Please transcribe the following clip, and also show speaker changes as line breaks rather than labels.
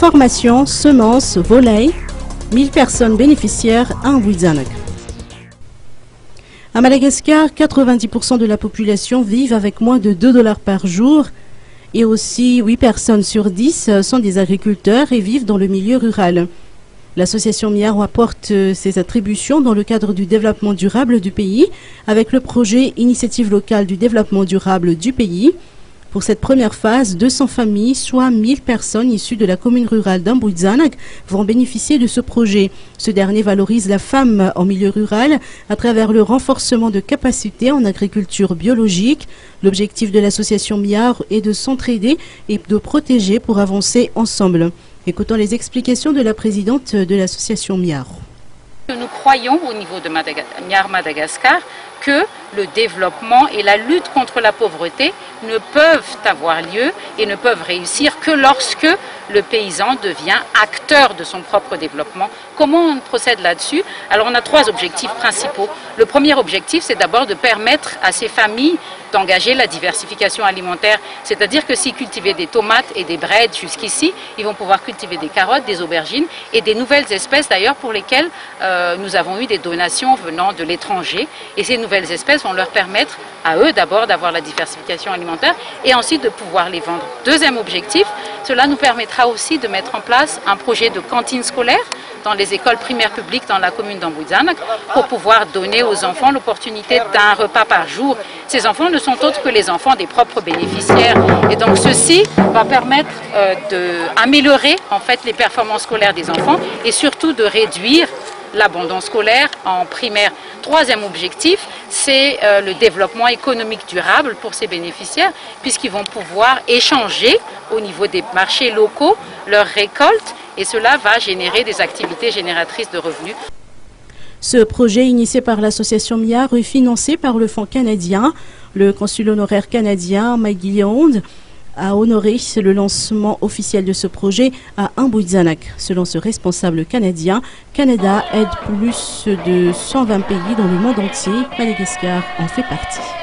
Formation, semences, volailles, 1000 personnes bénéficiaires à Mbouizanak. À Madagascar, 90% de la population vivent avec moins de 2 $ par jour et aussi 8 personnes sur 10 sont des agriculteurs et vivent dans le milieu rural. L'association Miaro apporte ses attributions dans le cadre du développement durable du pays avec le projet Initiative locale du développement durable du pays. Pour cette première phase, 200 familles, soit 1000 personnes issues de la commune rurale d'Mbouizanak, vont bénéficier de ce projet. Ce dernier valorise la femme en milieu rural à travers le renforcement de capacités en agriculture biologique. L'objectif de l'association Miaro est de s'entraider et de protéger pour avancer ensemble. Écoutons les explications de la présidente de l'association Miaro.
Nous croyons au niveau de Miaro Madagascar que le développement et la lutte contre la pauvreté ne peuvent avoir lieu et ne peuvent réussir que lorsque le paysan devient acteur de son propre développement. Comment on procède là-dessus? Alors on a 3 objectifs principaux. Le premier objectif, c'est d'abord de permettre à ces familles d'engager la diversification alimentaire, c'est-à-dire que s'ils cultivaient des tomates et des brettes jusqu'ici, ils vont pouvoir cultiver des carottes, des aubergines et des nouvelles espèces d'ailleurs pour lesquelles nous avons eu des donations venant de l'étranger. Et ces nouvelles espèces vont leur permettre à eux d'abord d'avoir la diversification alimentaire et ensuite de pouvoir les vendre. Deuxième objectif, cela nous permettra aussi de mettre en place un projet de cantine scolaire dans les écoles primaires publiques dans la commune d'Mbouizanak pour pouvoir donner aux enfants l'opportunité d'un repas par jour. Ces enfants ne sont autres que les enfants des propres bénéficiaires et donc ceci va permettre d'améliorer en fait les performances scolaires des enfants et surtout de réduire l'abandon scolaire en primaire. Troisième objectif, c'est le développement économique durable pour ces bénéficiaires puisqu'ils vont pouvoir échanger au niveau des marchés locaux leurs récoltes et cela va générer des activités génératrices de revenus.
Ce projet initié par l'association Miaro est financé par le Fonds canadien. Le consul honoraire canadien Mike Gilliand a honoré le lancement officiel de ce projet à Mbouizanak. Selon ce responsable canadien, Canada aide plus de 120 pays dans le monde entier. Madagascar en fait partie.